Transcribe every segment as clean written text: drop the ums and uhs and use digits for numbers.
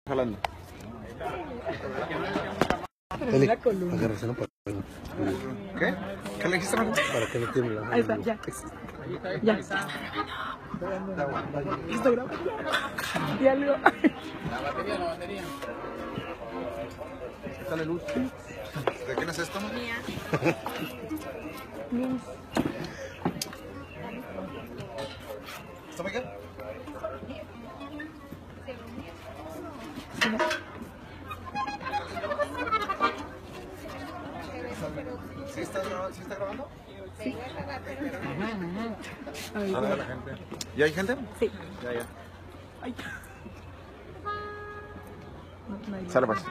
Jalando. Eli, la columna. agárrese, ¿no? ¿Qué? ¿Qué le dijiste, Marco? Para que no tiemble. Ahí está, ya. Ya. Está grabando. Ya lo. La batería. Dale luz. ¿De quién es esto? Mía. ¿Está Miguel? ¿Sí está grabando? Sí. A ver, la gente. ¿Ya hay gente? Sí. Ya. Ay. Sale pues.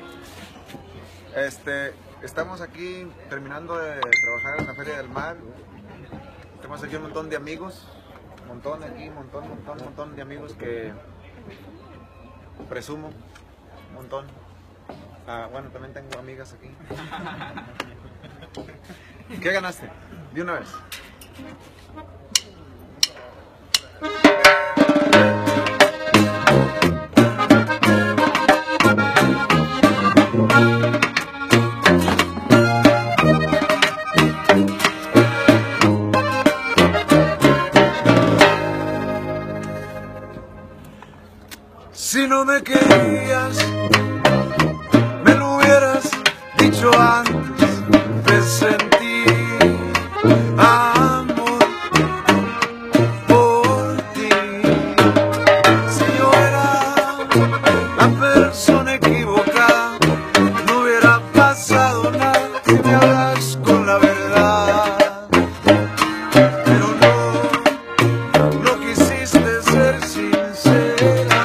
Estamos aquí terminando de trabajar en la Feria del Mar. Tenemos aquí un montón de amigos. Un montón de amigos que presumo. Un montón. Bueno, también tengo amigas aquí. ¿Qué ganaste? De una vez. Si no me querías, me lo hubieras dicho antes. Te sentí amor por ti. Si yo era la persona equivocada, no hubiera pasado nada si me hablas con la verdad. Pero no quisiste ser sincera.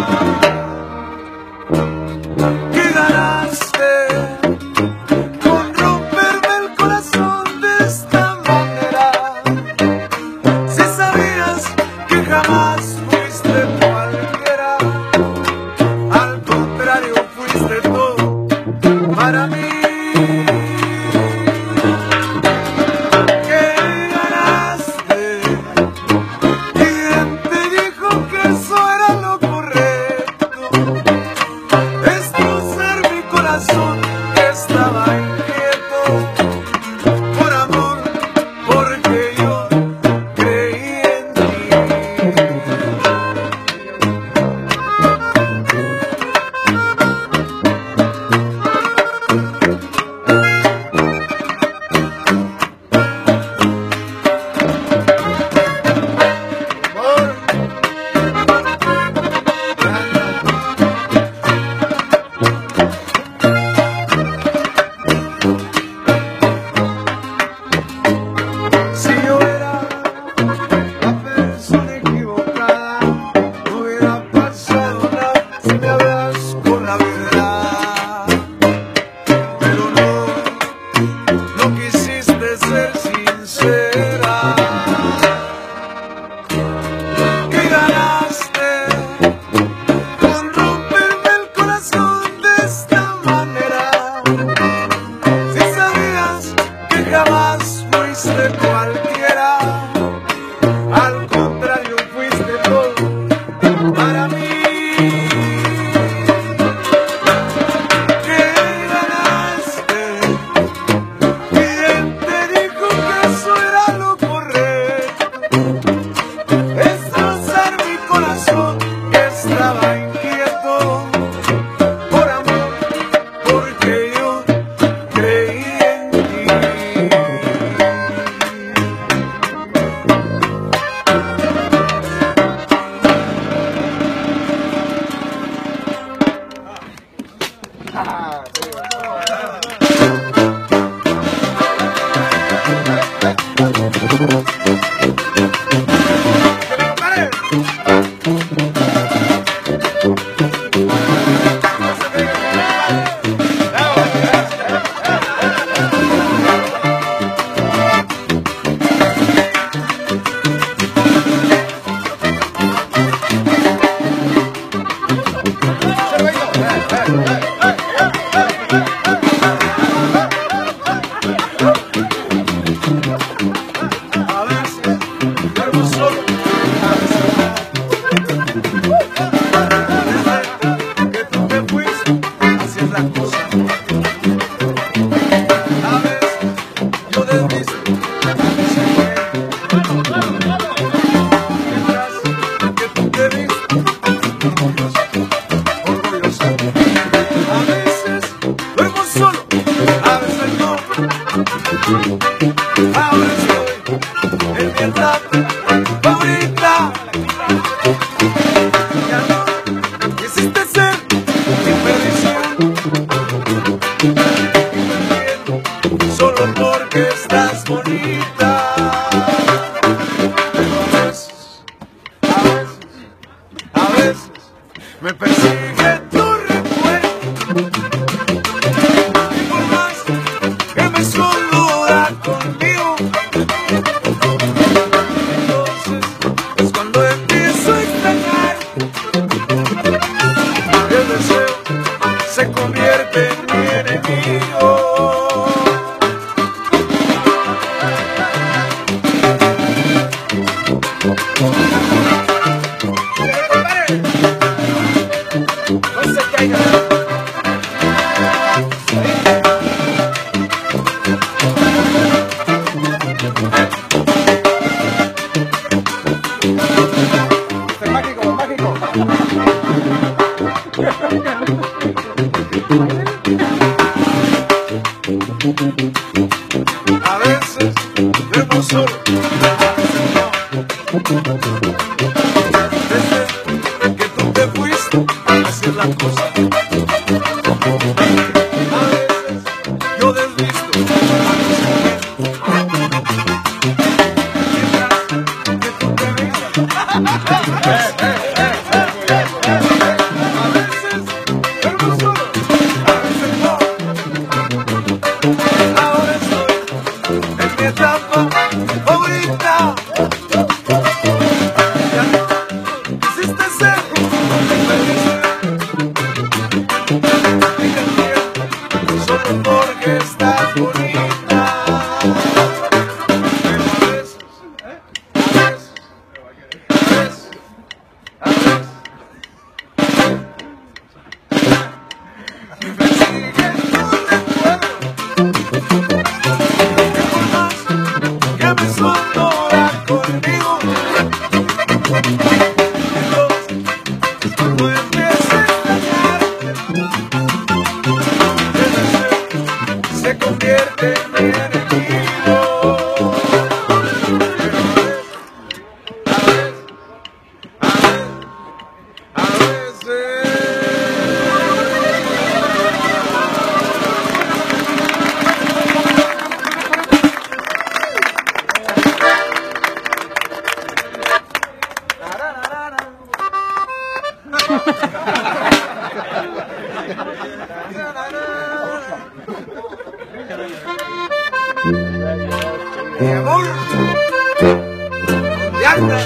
¿Qué ganaste con romperme el corazón de esta manera? Si sabías que jamás fuiste cualquiera, al contrario. en mi enemigo. No se caiga. Es mágico, es mágico. A veces vemos solo, desde que tú te fuiste a hacer las cosas. A veces yo desvisto mientras que tú te besas. A veces vemos solo, a veces no. Ahora estoy en mi etapa favorita. Ya no quisiste ser feliz. Deja el tiempo solo porque estás bonita. Pero a veces, a veces me persigue tu recuerdo. Que me sonora conmigo. Entonces, cuando empiece a extrañarte, el deseo se convierte en mi enemigo. Pero a veces. Mi amor, ¿dónde anda?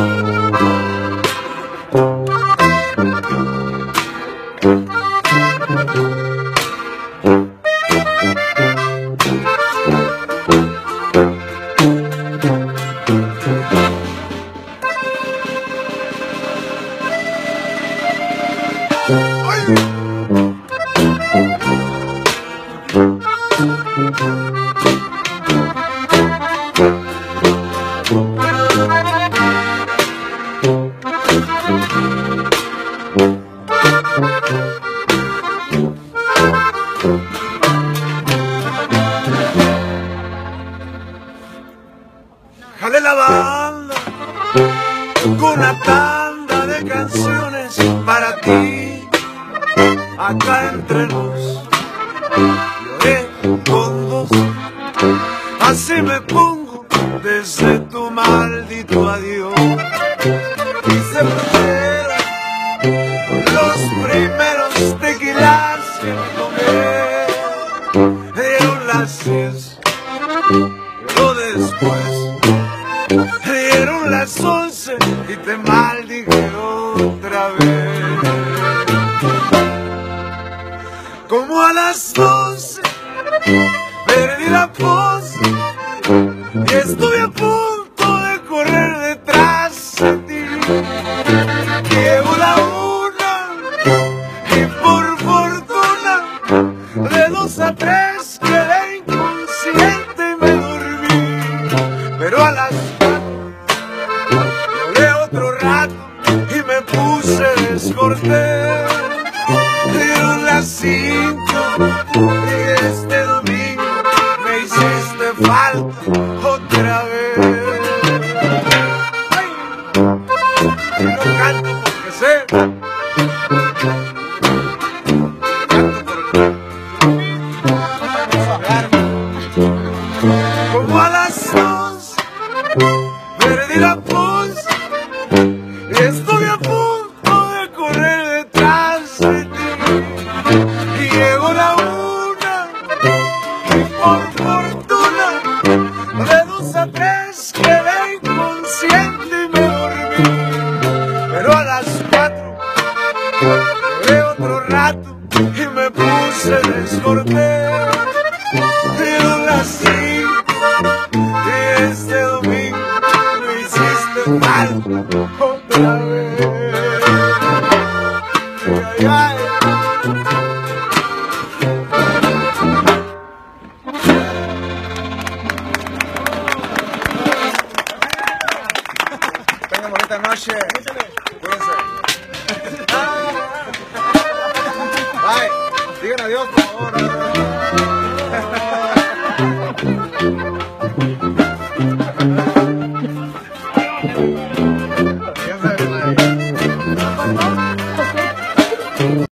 Jale la banda con una tanda de canciones para ti. Acá entre nos lloré con dos, así me pongo desde tu maldito adiós. Y se perdieron los primeros tequilas que me tomé. Dieron las 10, pero después dieron las 11 y te maldije otra vez. Como a las 12 perdí la voz y estuve a punto de correr detrás de ti. Llegó la 1 y por fortuna de 2 a 3 quedé inconsciente y me dormí. Pero a las 4 lloré otro rato y me puse descortés. Dieron las 5 y este domingo me hiciste falta otra vez. Ay, y no canto porque sé, canto porque como a las 11 perdí la voz y estoy a punto de correr detrás de ti. Y llegó la 1 y por fortuna de 2 a 3 quedé inconsciente y me dormí. Pero a las 4 lloré otro rato y me puse se descorté. Yo nací y este domingo me hiciste mal otra vez. Ay, ay. Tengan bonita noche. Cuídense. Bye. Digan adiós, por favor.